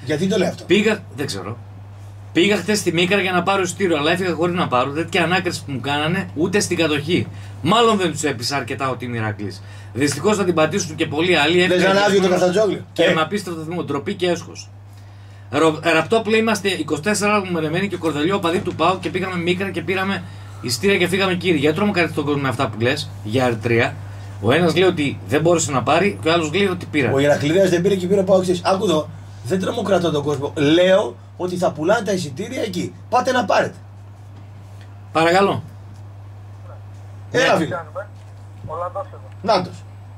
Γιατί το λέει αυτό? Πήγα, δεν ξέρω. Πήγα χτες στη Μίκρα για να πάρω εισιτήριο, αλλά έφυγα χωρίς να πάρω. Τέτοια ανάκριση που μου κάνανε ούτε στην κατοχή. Μάλλον δεν τους έπεισα αρκετά ότι είμαι Ηρακλής. Δυστυχώς θα την πατήσουν και πολλοί άλλοι. Δεν ήταν άδειο το Καστατζόγλιο. Και με απίστευτο θυμό, ντροπή και έσχος. Ραπτό πλέον είμαστε 24 ώρα μελεμένοι και κορδελιό οπαδί του ΠΑΟ και πήγαμε Μίκρα και πήραμε εισιτήρια και φύγαμε κύριοι. Γιατί τρομοκρατεί τον κόσμο με αυτά που λες για Ερυθρέα. Ο ένας λέει ότι δεν μπόρεσε να πάρει και ο άλλος λέει ότι πήρα. Ο Ηρακλήδας δεν πήρε και πήρε ΠΑΟ. Άκου εδώ, δεν τρομοκρατώ τον κόσμο. Λέω ότι θα πουλάνε τα εισιτήρια εκεί. Πάτε να πάρετε. Παρακαλώ. Έλα, φίλε. Ο Λαντός εδώ. Νάτος.